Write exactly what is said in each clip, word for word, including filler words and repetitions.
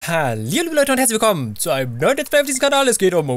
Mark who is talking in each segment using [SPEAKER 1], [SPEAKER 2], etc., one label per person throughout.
[SPEAKER 1] Hallo liebe Leute und herzlich willkommen zu einem neuen Let's Play auf diesem Kanal. Es geht um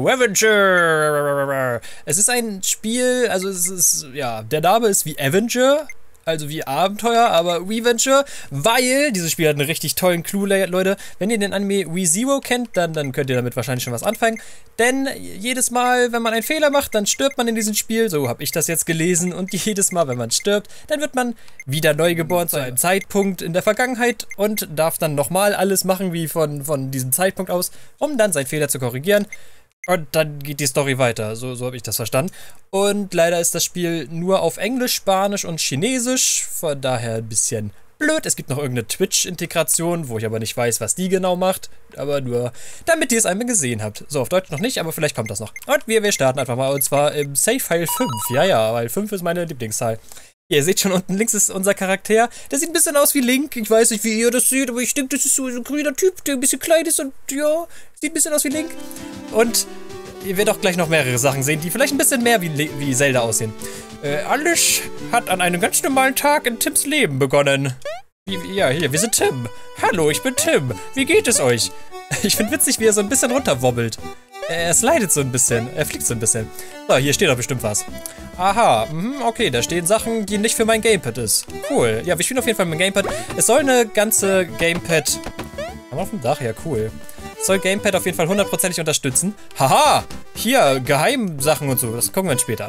[SPEAKER 1] Avenger. Es ist ein Spiel, also es ist, ja, der Name ist wie Avenger, also wie Abenteuer, aber Reventure, weil dieses Spiel hat einen richtig tollen Clou, Leute. Wenn ihr den Anime ReZero kennt, dann, dann könnt ihr damit wahrscheinlich schon was anfangen. Denn jedes Mal, wenn man einen Fehler macht, dann stirbt man in diesem Spiel. So habe ich das jetzt gelesen. Und jedes Mal, wenn man stirbt, dann wird man wieder neu geboren zu einem Zeitpunkt in der Vergangenheit und darf dann nochmal alles machen wie von, von diesem Zeitpunkt aus, um dann seinen Fehler zu korrigieren. Und dann geht die Story weiter, so, so habe ich das verstanden. Und leider ist das Spiel nur auf Englisch, Spanisch und Chinesisch, von daher ein bisschen blöd. Es gibt noch irgendeine Twitch-Integration, wo ich aber nicht weiß, was die genau macht. Aber nur, damit ihr es einmal gesehen habt. So, auf Deutsch noch nicht, aber vielleicht kommt das noch. Und wir, wir starten einfach mal, und zwar im Save-File fünf. Ja, ja, weil fünf ist meine Lieblingszahl. Ihr seht schon, unten links ist unser Charakter. Der sieht ein bisschen aus wie Link. Ich weiß nicht, wie ihr das seht, aber ich denke, das ist so ein grüner Typ, der ein bisschen klein ist und ja, sieht ein bisschen aus wie Link. Und ihr werdet auch gleich noch mehrere Sachen sehen, die vielleicht ein bisschen mehr wie, wie Zelda aussehen. Äh, alles hat an einem ganz normalen Tag in Tims Leben begonnen. Wie, ja, hier, wir sind Tim. Hallo, ich bin Tim. Wie geht es euch? Ich finde witzig, wie er so ein bisschen runterwobbelt. Er slidet so ein bisschen. Er fliegt so ein bisschen. So, hier steht doch bestimmt was. Aha, mh, okay, da stehen Sachen, die nicht für mein Gamepad ist. Cool. Ja, wir spielen auf jeden Fall mit dem Gamepad. Es soll eine ganze Gamepad... Haben wir auf dem Dach? Ja, cool. Es soll Gamepad auf jeden Fall hundertprozentig unterstützen. Haha! Hier, Geheimsachen und so. Das gucken wir uns später an.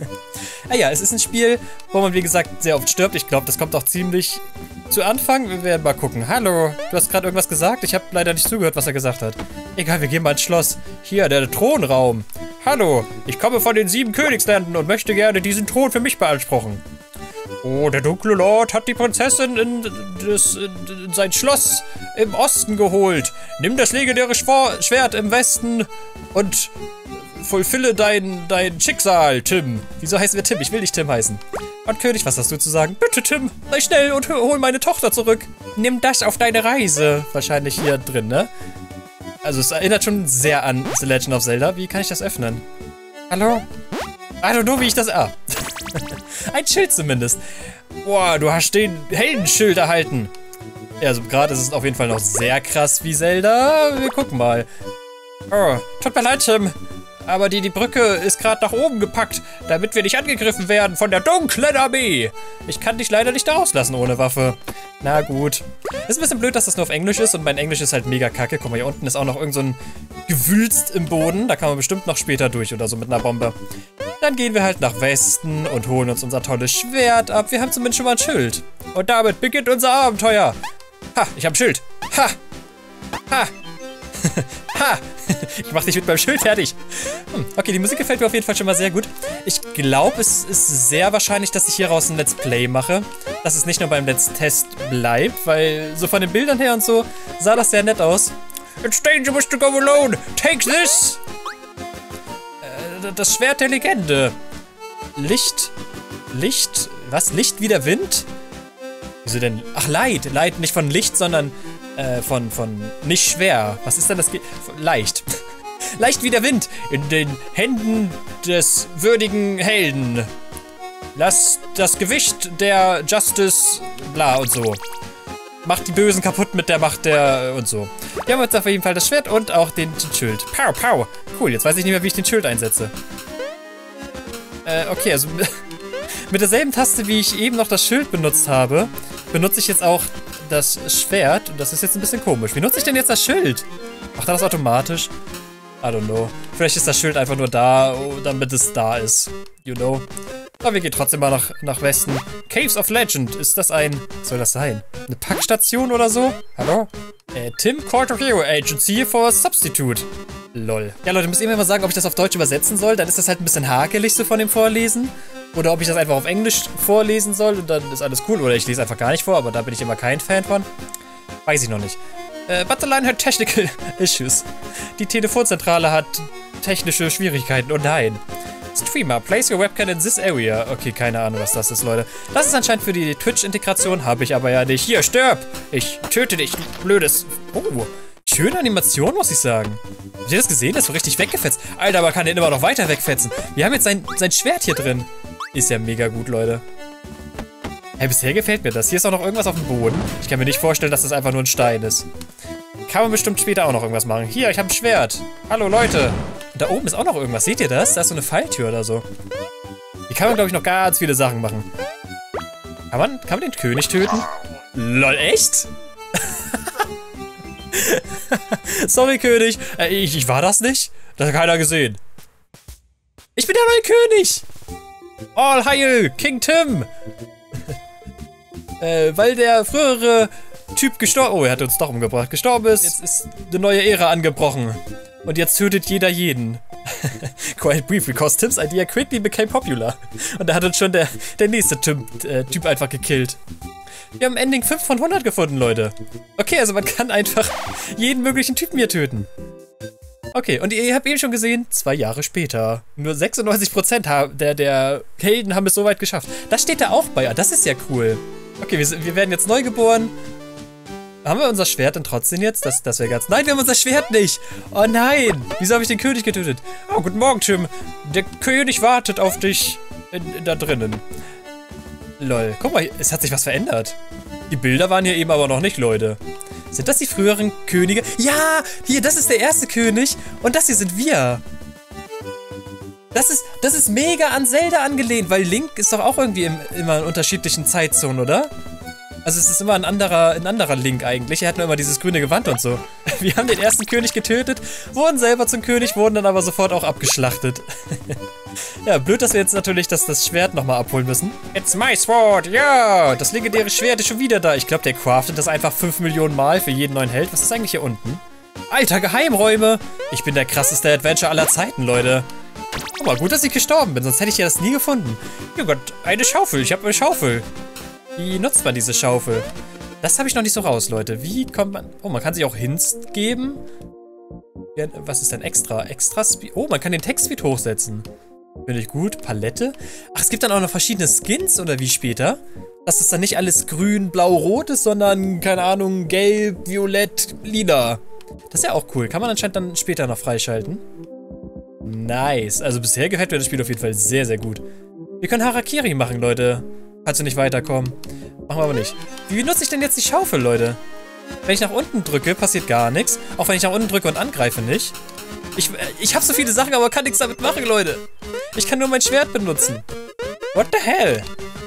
[SPEAKER 1] Ah ja, es ist ein Spiel, wo man, wie gesagt, sehr oft stirbt. Ich glaube, das kommt auch ziemlich zu Anfang. Wir werden mal gucken. Hallo, du hast gerade irgendwas gesagt? Ich habe leider nicht zugehört, was er gesagt hat. Egal, wir gehen mal ins Schloss. Hier, der Thronraum. Hallo, ich komme von den sieben Königslanden und möchte gerne diesen Thron für mich beanspruchen. Oh, der dunkle Lord hat die Prinzessin in, das, in sein Schloss im Osten geholt. Nimm das legendäre Schwert im Westen und vollfülle dein, dein Schicksal, Tim. Wieso heißen wir Tim? Ich will nicht Tim heißen. Und König, was hast du zu sagen? Bitte, Tim, sei schnell und hol meine Tochter zurück. Nimm das auf deine Reise. Wahrscheinlich hier drin, ne? Also es erinnert schon sehr an The Legend of Zelda. Wie kann ich das öffnen? Hallo? I don't know, wie ich das... Ah. Ein Schild zumindest. Boah, du hast den Heldenschild erhalten. Ja, also gerade ist es auf jeden Fall noch sehr krass wie Zelda. Wir gucken mal. Oh, tut mir leid, Tim. Aber die, die Brücke ist gerade nach oben gepackt, damit wir nicht angegriffen werden von der dunklen Armee. Ich kann dich leider nicht da rauslassen ohne Waffe. Na gut. Ist ein bisschen blöd, dass das nur auf Englisch ist und mein Englisch ist halt mega kacke. Guck mal, hier unten ist auch noch irgend so ein Gewülst im Boden. Da kann man bestimmt noch später durch oder so mit einer Bombe. Dann gehen wir halt nach Westen und holen uns unser tolles Schwert ab. Wir haben zumindest schon mal ein Schild. Und damit beginnt unser Abenteuer. Ha, ich habe ein Schild. Ha. Ha. Ha! Ich mach dich mit meinem Schild fertig. Hm, okay, die Musik gefällt mir auf jeden Fall schon mal sehr gut. Ich glaube, es ist sehr wahrscheinlich, dass ich hieraus ein Let's Play mache. Dass es nicht nur beim Let's Test bleibt, weil so von den Bildern her und so sah das sehr nett aus. It's dangerous to go alone. Take this! Äh, das Schwert der Legende. Licht. Licht. Was? Licht wie der Wind? Wieso denn? Ach, Leid. Leid nicht von Licht, sondern äh, von, von nicht schwer. Was ist denn das? Ge Leicht. Leicht wie der Wind in den Händen des würdigen Helden. Lass das Gewicht der Justice bla und so. Macht die Bösen kaputt mit der Macht der und so. Wir haben jetzt auf jeden Fall das Schwert und auch den Schild. Pow, pow. Cool, jetzt weiß ich nicht mehr, wie ich den Schild einsetze. Äh, okay, also mit derselben Taste, wie ich eben noch das Schild benutzt habe, benutze ich jetzt auch das Schwert. Und das ist jetzt ein bisschen komisch. Wie nutze ich denn jetzt das Schild? Macht er das automatisch? I don't know. Vielleicht ist das Schild einfach nur da, damit es da ist. You know. Aber wir gehen trotzdem mal nach, nach Westen. Caves of Legend. Ist das ein... Was soll das sein? Eine Packstation oder so? Hallo? Äh, Tim Court of Hero Agency for Substitute. Lol. Ja, Leute, müsst ihr mir mal sagen, ob ich das auf Deutsch übersetzen soll. Dann ist das halt ein bisschen hakelig so von dem Vorlesen. Oder ob ich das einfach auf Englisch vorlesen soll und dann ist alles cool. Oder ich lese einfach gar nicht vor, aber da bin ich immer kein Fan von. Weiß ich noch nicht. Äh, but the line had technical issues. Die Telefonzentrale hat technische Schwierigkeiten. Oh nein. Streamer, place your webcam in this area. Okay, keine Ahnung, was das ist, Leute. Das ist anscheinend für die Twitch-Integration. Habe ich aber ja nicht. Hier, stirb! Ich töte dich, du blödes... Oh, schöne Animation, muss ich sagen. Habt ihr das gesehen? Das ist so richtig weggefetzt. Alter, aber kann den immer noch weiter wegfetzen. Wir haben jetzt sein, sein Schwert hier drin. Ist ja mega gut, Leute. Hey, bisher gefällt mir das. Hier ist auch noch irgendwas auf dem Boden. Ich kann mir nicht vorstellen, dass das einfach nur ein Stein ist. Kann man bestimmt später auch noch irgendwas machen. Hier, ich habe ein Schwert. Hallo, Leute. Und da oben ist auch noch irgendwas. Seht ihr das? Da ist so eine Falltür oder so. Hier kann man, glaube ich, noch ganz viele Sachen machen. Kann man, kann man den König töten? Lol, echt? Sorry, König. Äh, ich, ich war das nicht? Das hat keiner gesehen. Ich bin der neue König. All Heil, King Tim. äh, weil der frühere Typ gestorben... Oh, er hat uns doch umgebracht. Gestorben ist. Jetzt ist eine neue Ära angebrochen. Und jetzt tötet jeder jeden. Quite brief, because Tim's idea quickly became popular. Und da hat uns schon der, der nächste Tim, äh, Typ einfach gekillt. Wir haben Ending fünf von hundert gefunden, Leute. Okay, also man kann einfach jeden möglichen Typen hier töten. Okay, und ihr habt eben schon gesehen, zwei Jahre später. Nur sechsundneunzig Prozent der, der Helden haben es so weit geschafft. Das steht da auch bei. Ah, das ist ja cool. Okay, wir, wir werden jetzt neu geboren. Haben wir unser Schwert denn trotzdem jetzt? Das, das wäre ganz... Nein, wir haben unser Schwert nicht. Oh nein. Wieso habe ich den König getötet? Oh, guten Morgen, Tim. Der König wartet auf dich in, in da drinnen. Lol. Guck mal, es hat sich was verändert. Die Bilder waren hier eben aber noch nicht, Leute. Sind das die früheren Könige? Ja, hier, das ist der erste König. Und das hier sind wir. Das ist, das ist mega an Zelda angelehnt, weil Link ist doch auch irgendwie im, immer in unterschiedlichen Zeitzonen, oder? Also es ist immer ein anderer, ein anderer Link eigentlich. Er hat nur immer dieses grüne Gewand und so. Wir haben den ersten König getötet, wurden selber zum König, wurden dann aber sofort auch abgeschlachtet. Ja, blöd, dass wir jetzt natürlich das, das Schwert nochmal abholen müssen. It's my sword, ja! Das legendäre Schwert ist schon wieder da. Ich glaube, der craftet das einfach fünf Millionen Mal für jeden neuen Held. Was ist eigentlich hier unten? Alter, Geheimräume! Ich bin der krasseste Adventure aller Zeiten, Leute. Guck mal, gut, dass ich gestorben bin, sonst hätte ich ja das nie gefunden. Oh Gott, eine Schaufel. Ich habe eine Schaufel. Wie nutzt man diese Schaufel? Das habe ich noch nicht so raus, Leute. Wie kommt man... Oh, man kann sich auch Hints geben. Ja, was ist denn extra? Extra Speed... Oh, man kann den Text-Speed hochsetzen. Finde ich gut. Palette. Ach, es gibt dann auch noch verschiedene Skins, oder wie später? Dass es dann nicht alles grün, blau, rot ist, sondern, keine Ahnung, gelb, violett, lila. Das ist ja auch cool. Kann man anscheinend dann später noch freischalten. Nice. Also bisher gefällt mir das Spiel auf jeden Fall sehr, sehr gut. Wir können Harakiri machen, Leute. Falls wir nicht weiterkommen. Machen wir aber nicht. Wie nutze ich denn jetzt die Schaufel, Leute? Wenn ich nach unten drücke, passiert gar nichts. Auch wenn ich nach unten drücke und angreife nicht. Ich, ich habe so viele Sachen, aber kann nichts damit machen, Leute. Ich kann nur mein Schwert benutzen. What the hell?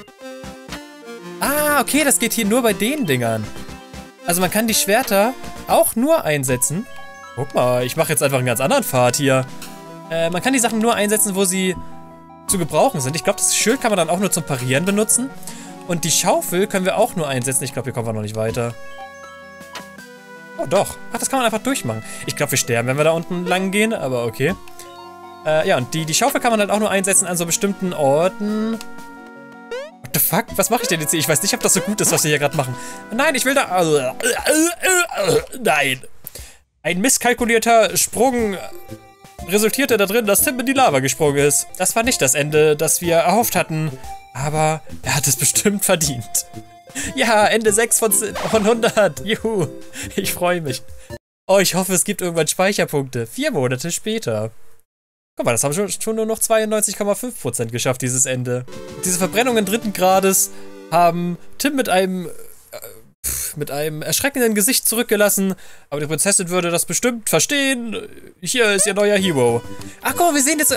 [SPEAKER 1] Ah, okay, das geht hier nur bei den Dingern. Also man kann die Schwerter auch nur einsetzen. Guck mal, ich mache jetzt einfach einen ganz anderen Pfad hier. Äh, man kann die Sachen nur einsetzen, wo sie zu gebrauchen sind. Ich glaube, das Schild kann man dann auch nur zum Parieren benutzen. Und die Schaufel können wir auch nur einsetzen. Ich glaube, hier kommen wir noch nicht weiter. Oh, doch. Ach, das kann man einfach durchmachen. Ich glaube, wir sterben, wenn wir da unten lang gehen, aber okay. Äh, ja, und die, die Schaufel kann man halt auch nur einsetzen an so bestimmten Orten. What the fuck? Was mache ich denn jetzt hier? Ich weiß nicht, ob das so gut ist, was wir hier gerade machen. Nein, ich will da... Nein. Ein misskalkulierter Sprung... resultierte da drin, dass Tim in die Lava gesprungen ist. Das war nicht das Ende, das wir erhofft hatten. Aber er hat es bestimmt verdient. Ja, Ende sechs von hundert. Juhu. Ich freue mich. Oh, ich hoffe, es gibt irgendwann Speicherpunkte. Vier Monate später. Guck mal, das haben schon, schon nur noch zweiundneunzig Komma fünf Prozent geschafft, dieses Ende. Diese Verbrennungen dritten Grades haben Tim mit einem... mit einem erschreckenden Gesicht zurückgelassen. Aber die Prinzessin würde das bestimmt verstehen. Hier ist ihr neuer Hero. Ach guck mal, wir sehen jetzt...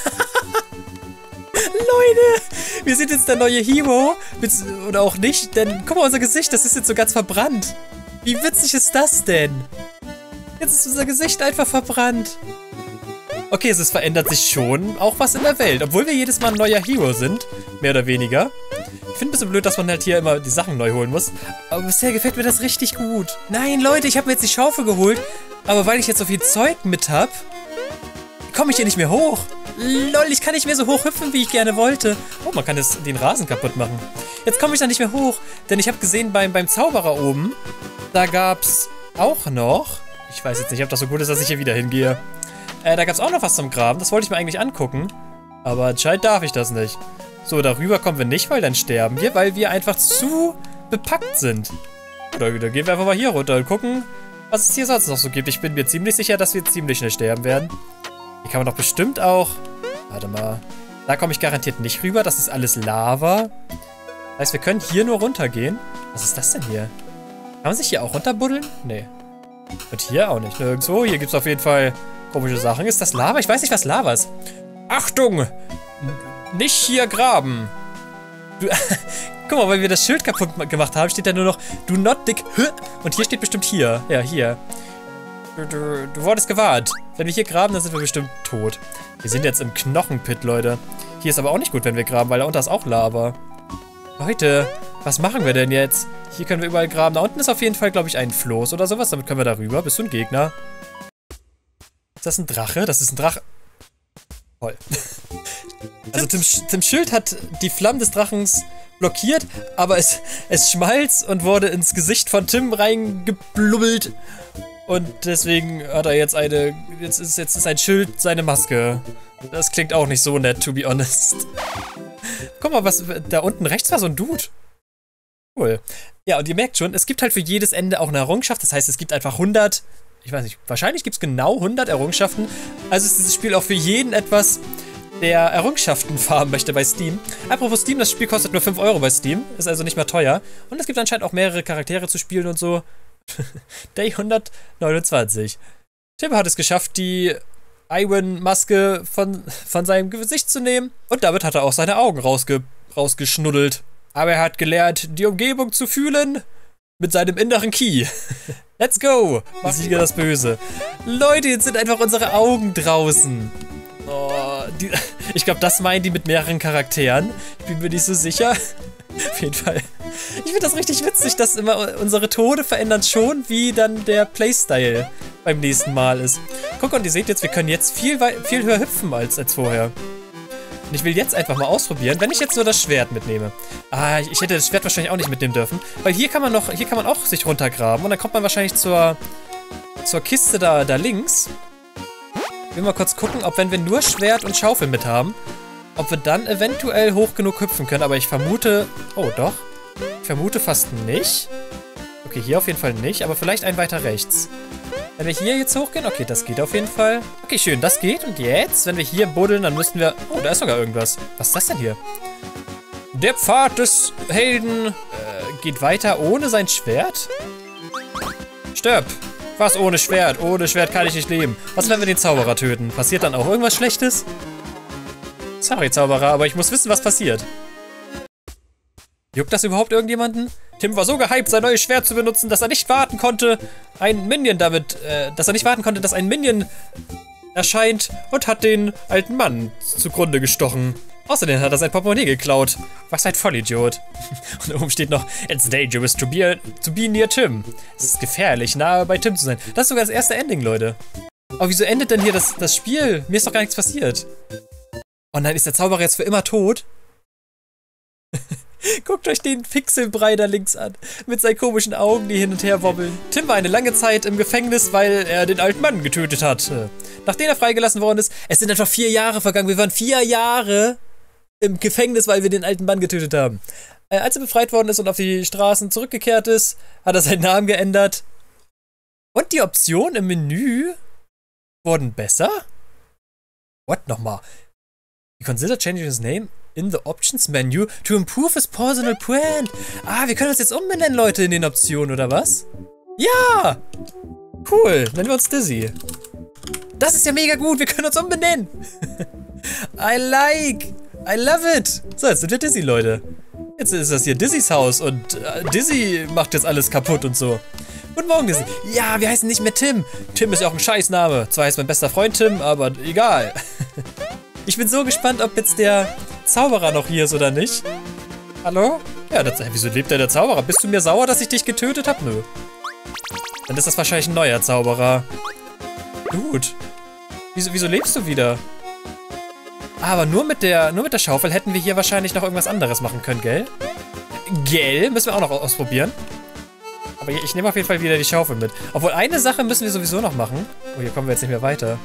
[SPEAKER 1] Leute, wir sind jetzt der neue Hero. Oder auch nicht, denn guck mal, unser Gesicht, das ist jetzt so ganz verbrannt. Wie witzig ist das denn? Jetzt ist unser Gesicht einfach verbrannt. Okay, es verändert sich schon auch was in der Welt. Obwohl wir jedes Mal ein neuer Hero sind. Mehr oder weniger. Ich finde ein bisschen blöd, dass man halt hier immer die Sachen neu holen muss. Aber bisher gefällt mir das richtig gut. Nein, Leute, ich habe mir jetzt die Schaufel geholt. Aber weil ich jetzt so viel Zeug mit habe, komme ich hier nicht mehr hoch. Lol, ich kann nicht mehr so hoch hüpfen, wie ich gerne wollte. Oh, man kann das, den Rasen kaputt machen. Jetzt komme ich da nicht mehr hoch. Denn ich habe gesehen, beim, beim Zauberer oben, da gab es auch noch... Ich weiß jetzt nicht, ob das so gut ist, dass ich hier wieder hingehe. Äh, da gab es auch noch was zum Graben. Das wollte ich mir eigentlich angucken. Aber anscheinend darf ich das nicht. So, darüber kommen wir nicht, weil dann sterben wir, weil wir einfach zu bepackt sind. Da, da gehen wir einfach mal hier runter und gucken, was es hier sonst noch so gibt. Ich bin mir ziemlich sicher, dass wir ziemlich schnell sterben werden. Hier kann man doch bestimmt auch... Warte mal. Da komme ich garantiert nicht rüber. Das ist alles Lava. Das heißt, wir können hier nur runtergehen. Was ist das denn hier? Kann man sich hier auch runterbuddeln? Nee. Und hier auch nicht, nirgendwo. Hier gibt es auf jeden Fall komische Sachen. Ist das Lava? Ich weiß nicht, was Lava ist. Achtung! Nicht hier graben. Du, guck mal, weil wir das Schild kaputt gemacht haben, steht da nur noch Do not dig. Und hier steht bestimmt hier. Ja, hier. Du, du, du wurdest gewarnt. Wenn wir hier graben, dann sind wir bestimmt tot. Wir sind jetzt im Knochenpit, Leute. Hier ist aber auch nicht gut, wenn wir graben, weil da unten ist auch Lava. Leute, was machen wir denn jetzt? Hier können wir überall graben. Da unten ist auf jeden Fall, glaube ich, ein Floß oder sowas. Damit können wir da rüber. Bist du ein Gegner? Ist das ein Drache? Das ist ein Drache. Toll. Also Tim, Tim Schild hat die Flammen des Drachens blockiert, aber es, es schmalz und wurde ins Gesicht von Tim reingeblubbelt. Und deswegen hat er jetzt eine... Jetzt ist, jetzt ist ein Schild seine Maske. Das klingt auch nicht so nett, to be honest. Guck mal, was... Da unten rechts war so ein Dude. Cool. Ja, und ihr merkt schon, es gibt halt für jedes Ende auch eine Errungenschaft. Das heißt, es gibt einfach hundert... Ich weiß nicht, wahrscheinlich gibt es genau hundert Errungenschaften. Also ist dieses Spiel auch für jeden etwas, der Errungenschaften farmen möchte bei Steam. Apropos Steam, das Spiel kostet nur fünf Euro bei Steam. Ist also nicht mehr teuer. Und es gibt anscheinend auch mehrere Charaktere zu spielen und so. Day hundertneunundzwanzig. Tim hat es geschafft, die Iwan-Maske von, von seinem Gesicht zu nehmen. Und damit hat er auch seine Augen rausge, rausgeschnuddelt. Aber er hat gelernt, die Umgebung zu fühlen mit seinem inneren Key. Let's go! Besiege das Böse. Leute, jetzt sind einfach unsere Augen draußen. Oh, die, ich glaube, das meinen die mit mehreren Charakteren. Ich bin mir nicht so sicher. Auf jeden Fall. Ich finde das richtig witzig, dass immer unsere Tode verändern schon, wie dann der Playstyle beim nächsten Mal ist. Guck, und ihr seht jetzt, wir können jetzt viel, viel höher hüpfen als, als vorher. Und ich will jetzt einfach mal ausprobieren, wenn ich jetzt nur das Schwert mitnehme. Ah, ich hätte das Schwert wahrscheinlich auch nicht mitnehmen dürfen. Weil hier kann man noch, hier kann man auch sich runtergraben. Und dann kommt man wahrscheinlich zur, zur Kiste da, da links. Ich will mal kurz gucken, ob wenn wir nur Schwert und Schaufel mit haben, ob wir dann eventuell hoch genug hüpfen können. Aber ich vermute... Oh, doch. Ich vermute fast nicht. Okay, hier auf jeden Fall nicht, aber vielleicht ein weiter rechts. Wenn wir hier jetzt hochgehen, okay, das geht auf jeden Fall. Okay, schön, das geht. Und jetzt, wenn wir hier buddeln, dann müssten wir... Oh, da ist sogar irgendwas. Was ist das denn hier? Der Pfad des Helden äh, geht weiter ohne sein Schwert? Stirb! Was ohne Schwert? Ohne Schwert kann ich nicht leben. Was, wenn wir den Zauberer töten? Passiert dann auch irgendwas Schlechtes? Sorry, Zauberer, aber ich muss wissen, was passiert. Juckt das überhaupt irgendjemanden? Tim war so gehypt, sein neues Schwert zu benutzen, dass er nicht warten konnte, ein Minion damit, äh, dass er nicht warten konnte, dass ein Minion erscheint und hat den alten Mann zugrunde gestochen. Außerdem hat er sein Portemonnaie geklaut. Was ein Vollidiot. Und oben steht noch, it's dangerous to be, to be near Tim. Es ist gefährlich, nahe bei Tim zu sein. Das ist sogar das erste Ending, Leute. Aber wieso endet denn hier das, das Spiel? Mir ist doch gar nichts passiert. Oh nein, ist der Zauberer jetzt für immer tot? Guckt euch den Pixelbrei da links an. Mit seinen komischen Augen, die hin und her wobbeln. Tim war eine lange Zeit im Gefängnis, weil er den alten Mann getötet hat. Nachdem er freigelassen worden ist, es sind etwa vier Jahre vergangen. Wir waren vier Jahre im Gefängnis, weil wir den alten Mann getötet haben. Äh, als er befreit worden ist und auf die Straßen zurückgekehrt ist, hat er seinen Namen geändert. Und die Optionen im Menü wurden besser? What? Nochmal. He considered changing his name in the options menu to improve his personal brand. Ah, wir können uns jetzt umbenennen, Leute, in den Optionen, oder was? Ja! Cool, nennen wir uns Dizzy. Das ist ja mega gut, wir können uns umbenennen. I like, I love it. So, jetzt sind wir Dizzy, Leute. Jetzt ist das hier Dizzys Haus und äh, Dizzy macht jetzt alles kaputt und so. Guten Morgen, Dizzy. Ja, wir heißen nicht mehr Tim. Tim ist ja auch ein Scheißname. Zwar heißt mein bester Freund Tim, aber egal. Ich bin so gespannt, ob jetzt der Zauberer noch hier ist oder nicht. Hallo? Ja, das, wieso lebt der, der Zauberer? Bist du mir sauer, dass ich dich getötet habe? Nö. Dann ist das wahrscheinlich ein neuer Zauberer. Gut. Wieso, wieso lebst du wieder? Aber nur mit der, nur mit der Schaufel hätten wir hier wahrscheinlich noch irgendwas anderes machen können, gell? Gell? Müssen wir auch noch ausprobieren. Aber ich nehme auf jeden Fall wieder die Schaufel mit. Obwohl, eine Sache müssen wir sowieso noch machen. Oh, hier kommen wir jetzt nicht mehr weiter.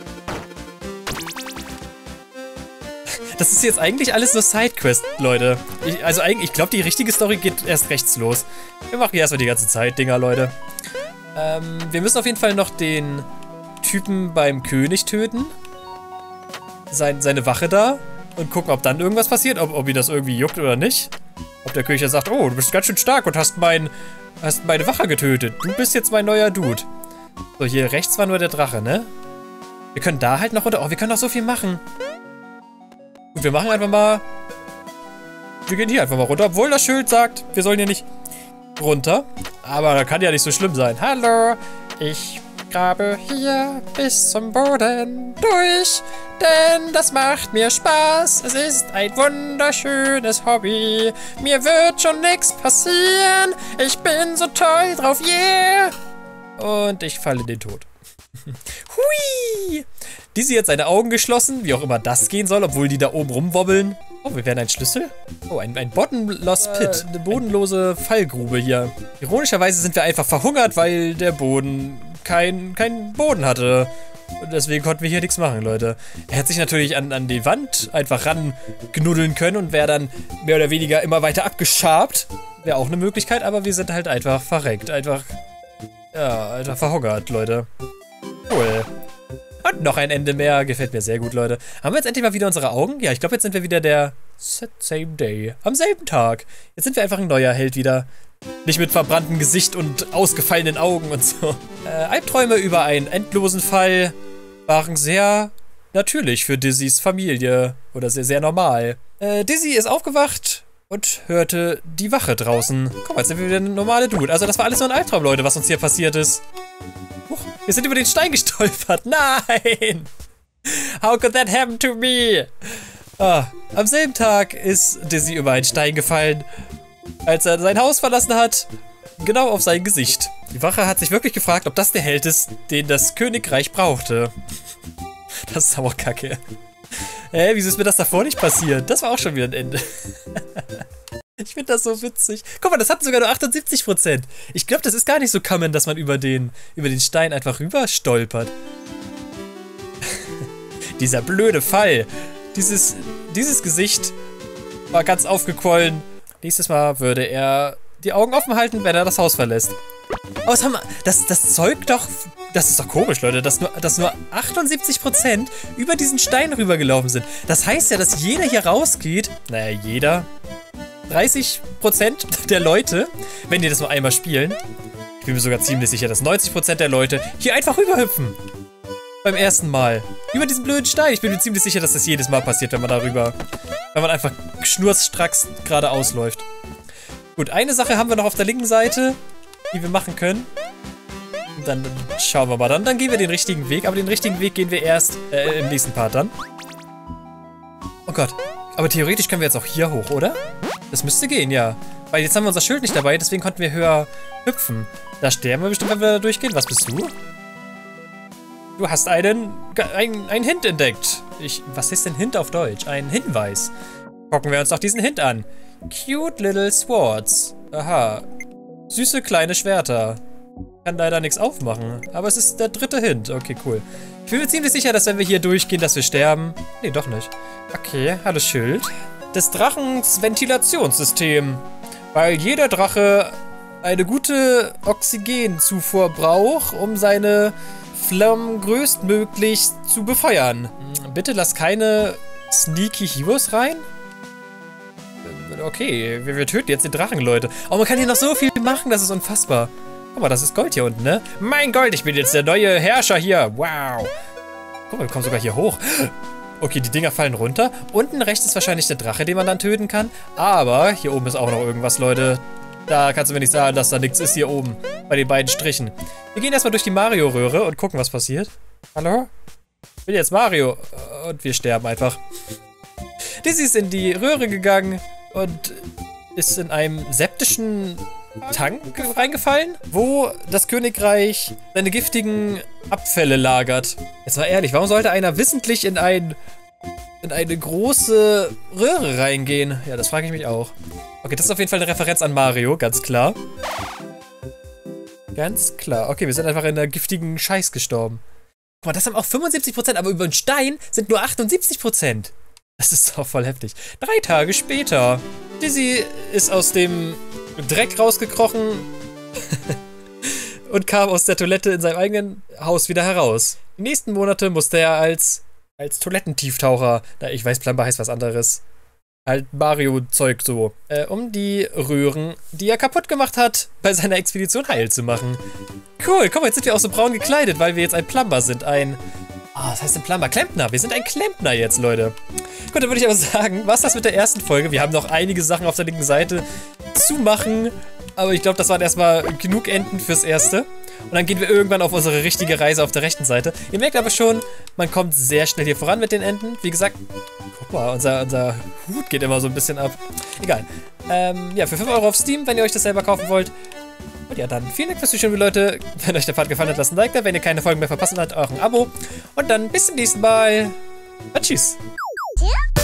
[SPEAKER 1] Das ist jetzt eigentlich alles nur Sidequest, Leute. Ich, also eigentlich, ich glaube, die richtige Story geht erst rechts los. Wir machen hier erstmal die ganze Zeit Dinger, Leute. Ähm, wir müssen auf jeden Fall noch den Typen beim König töten. Sein, seine Wache da. Und gucken, ob dann irgendwas passiert. Ob, ob ihn das irgendwie juckt oder nicht. Ob der König dann sagt, oh, du bist ganz schön stark und hast, mein, hast meine Wache getötet. Du bist jetzt mein neuer Dude. So, hier rechts war nur der Drache, ne? Wir können da halt noch runter. Oh, wir können noch so viel machen. Gut, wir machen einfach mal... Wir gehen hier einfach mal runter, obwohl das Schild sagt, wir sollen hier nicht runter. Aber da kann ja nicht so schlimm sein. Hallo, ich grabe hier bis zum Boden durch, denn das macht mir Spaß. Es ist ein wunderschönes Hobby. Mir wird schon nichts passieren. Ich bin so toll drauf, yeah. Und ich falle in den Tod. Hui! Dizzy hat seine Augen geschlossen, wie auch immer das gehen soll, obwohl die da oben rumwobbeln. Oh, wir werden ein Schlüssel? Oh, ein, ein Bottomless Pit. Äh, eine bodenlose Fallgrube hier. Ironischerweise sind wir einfach verhungert, weil der Boden keinen kein Boden hatte. Und deswegen konnten wir hier nichts machen, Leute. Er hätte sich natürlich an, an die Wand einfach rangnuddeln können und wäre dann mehr oder weniger immer weiter abgeschabt. Wäre auch eine Möglichkeit, aber wir sind halt einfach verreckt. Einfach, ja, einfach verhungert, Leute. Cool. Und noch ein Ende mehr. Gefällt mir sehr gut, Leute. Haben wir jetzt endlich mal wieder unsere Augen? Ja, ich glaube, jetzt sind wir wieder der same day. Am selben Tag. Jetzt sind wir einfach ein neuer Held wieder. Nicht mit verbranntem Gesicht und ausgefallenen Augen und so. Äh, Albträume über einen endlosen Fall waren sehr natürlich für Dizzys Familie. Oder sehr, sehr normal. Äh, Dizzy ist aufgewacht und hörte die Wache draußen. Guck mal, jetzt sind wir wieder eine normale Dude. Also das war alles nur ein Albtraum, Leute, was uns hier passiert ist. Huch, wir sind über den Stein gestolpert. Nein! How could that happen to me? Ah, am selben Tag ist Dizzy über einen Stein gefallen, als er sein Haus verlassen hat. Genau auf sein Gesicht. Die Wache hat sich wirklich gefragt, ob das der Held ist, den das Königreich brauchte. Das ist aber kacke. Hä, wieso ist mir das davor nicht passiert? Das war auch schon wieder ein Ende. Ich finde das so witzig. Guck mal, das hat sogar nur achtundsiebzig Prozent. Ich glaube, das ist gar nicht so common, dass man über den, über den Stein einfach rüber stolpert. Dieser blöde Fall. Dieses, dieses Gesicht war ganz aufgequollen. Nächstes Mal würde er die Augen offen halten, wenn er das Haus verlässt. Aber was haben wir, das, das zeugt doch... Das ist doch komisch, Leute, dass nur, dass nur achtundsiebzig Prozent über diesen Stein rübergelaufen sind. Das heißt ja, dass jeder hier rausgeht. Naja, jeder... dreißig Prozent der Leute, wenn die das nur einmal spielen, ich bin mir sogar ziemlich sicher, dass neunzig Prozent der Leute hier einfach rüberhüpfen. Beim ersten Mal. Über diesen blöden Stein. Ich bin mir ziemlich sicher, dass das jedes Mal passiert, wenn man darüber, wenn man einfach schnurstracks geradeaus läuft. Gut, eine Sache haben wir noch auf der linken Seite, die wir machen können. Und dann, dann schauen wir mal. Dann, dann gehen wir den richtigen Weg, aber den richtigen Weg gehen wir erst äh, im nächsten Part dann. Oh Gott. Aber theoretisch können wir jetzt auch hier hoch, oder? Das müsste gehen, ja. Weil jetzt haben wir unser Schild nicht dabei, deswegen konnten wir höher hüpfen. Da sterben wir bestimmt, wenn wir da durchgehen. Was bist du? Du hast einen, ein, einen Hint entdeckt. Ich, was ist denn Hint auf Deutsch? Ein Hinweis. Gucken wir uns doch diesen Hint an. Cute little swords. Aha. Süße kleine Schwerter. Kann leider nichts aufmachen. Aber es ist der dritte Hint. Okay, cool. Ich bin mir ziemlich sicher, dass wenn wir hier durchgehen, dass wir sterben. Nee, doch nicht. Okay, hallo Schild. Des Drachens Ventilationssystem. Weil jeder Drache eine gute Oxygenzufuhr braucht, um seine Flammen größtmöglich zu befeuern. Bitte lass keine Sneaky Heroes rein. Okay, wir, wir töten jetzt den Drachen, Leute. Oh, man kann hier noch so viel machen, das ist unfassbar. Guck mal, das ist Gold hier unten, ne? Mein Gold, ich bin jetzt der neue Herrscher hier. Wow. Guck mal, wir kommen sogar hier hoch. Okay, die Dinger fallen runter. Unten rechts ist wahrscheinlich der Drache, den man dann töten kann. Aber hier oben ist auch noch irgendwas, Leute. Da kannst du mir nicht sagen, dass da nichts ist hier oben. Bei den beiden Strichen. Wir gehen erstmal durch die Mario-Röhre und gucken, was passiert. Hallo? Ich bin jetzt Mario. Und wir sterben einfach. Dizzy ist in die Röhre gegangen und ist in einem septischen Tank reingefallen, wo das Königreich seine giftigen Abfälle lagert. Jetzt mal ehrlich, warum sollte einer wissentlich in ein in eine große Röhre reingehen? Ja, das frage ich mich auch. Okay, das ist auf jeden Fall eine Referenz an Mario, ganz klar. Ganz klar. Okay, wir sind einfach in der giftigen Scheiß gestorben. Guck mal, das haben auch fünfundsiebzig Prozent, aber über den Stein sind nur achtundsiebzig Prozent. Das ist doch voll heftig. Drei Tage später. Dizzy ist aus dem Dreck rausgekrochen und kam aus der Toilette in seinem eigenen Haus wieder heraus. Die nächsten Monate musste er als, als Toilettentieftaucher, na, ich weiß, Plumber heißt was anderes, halt Mario-Zeug so, äh, um die Röhren, die er kaputt gemacht hat, bei seiner Expedition heil zu machen. Cool, guck mal, jetzt sind wir auch so braun gekleidet, weil wir jetzt ein Plumber sind, ein... Ah, oh, was heißt ein Plumber? Klempner. Wir sind ein Klempner jetzt, Leute. Gut, dann würde ich aber sagen, was das mit der ersten Folge? Wir haben noch einige Sachen auf der linken Seite zu machen, aber ich glaube, das waren erstmal genug Enden fürs Erste. Und dann gehen wir irgendwann auf unsere richtige Reise auf der rechten Seite. Ihr merkt aber schon, man kommt sehr schnell hier voran mit den Enden. Wie gesagt, guck mal, unser, unser Hut geht immer so ein bisschen ab. Egal. Ähm, ja, für fünf Euro auf Steam, wenn ihr euch das selber kaufen wollt. Und ja, dann vielen Dank fürs Zuschauen, liebe Leute. Wenn euch der Part gefallen hat, lasst ein Like da. Wenn ihr keine Folgen mehr verpassen habt, auch ein Abo. Und dann bis zum nächsten Mal. Und tschüss.